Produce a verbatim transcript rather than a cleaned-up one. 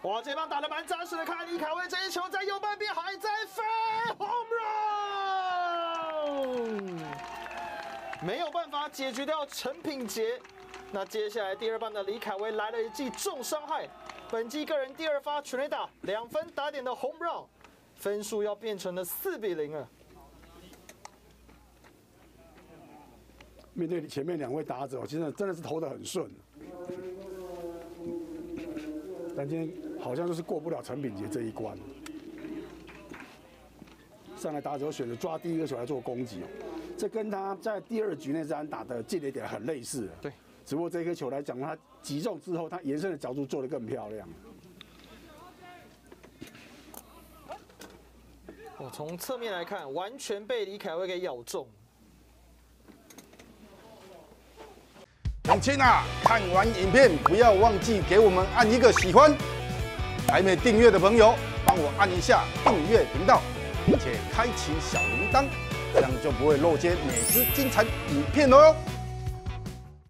哇，这棒打得蛮扎实的，看李凯威这一球在右半边还在飞 ，home run， 没有办法解决掉陈品杰。那接下来第二棒的李凯威来了一记重伤害，本季个人第二发全垒打，两分打点的 home run， 分数要变成了四比零了。 面对前面两位打者，其实真的是投得很顺，但今天好像就是过不了陈品杰这一关。上来打者选择抓第一个球来做攻击，这跟他在第二局那支安打的进垒点很类似。 对， 只不过这颗球来讲，他击中之后，他延伸的角度做得更漂亮。 我从侧面来看，完全被李凯威给咬中。 永清啊，看完影片不要忘记给我们按一个喜欢，还没订阅的朋友帮我按一下订阅频道，并且开启小铃铛，这样就不会漏接每支精彩影片喽。